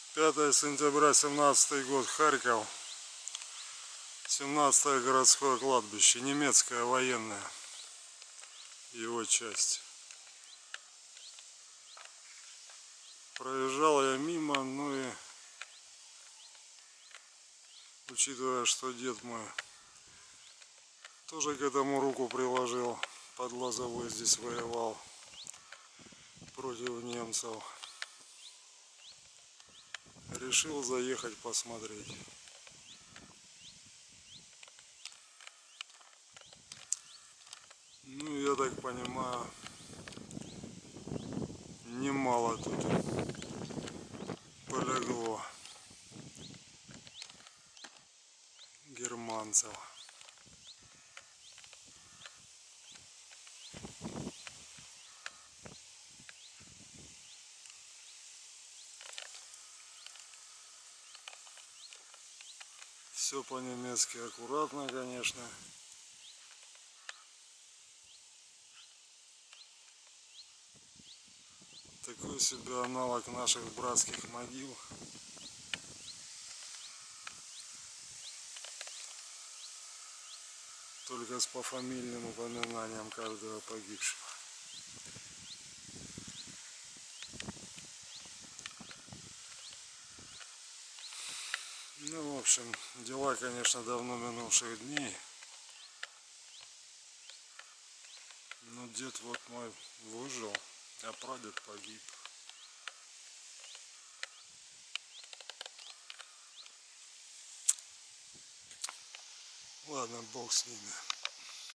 5 сентября 17 год, Харьков, 17-е городское кладбище, немецкое военное, его часть. Проезжал я мимо, ну и учитывая, что дед мой тоже к этому руку приложил, под Лозовой здесь воевал против немцев, решил заехать посмотреть. Ну, я так понимаю, немало тут полегло германцев. Все по-немецки аккуратно, конечно. Такой себе аналог наших братских могил. Только с пофамильным упоминанием каждого погибшего. Ну, в общем, дела, конечно, давно минувших дней. Но дед вот мой выжил, а прадед погиб. Ладно, бог с ними.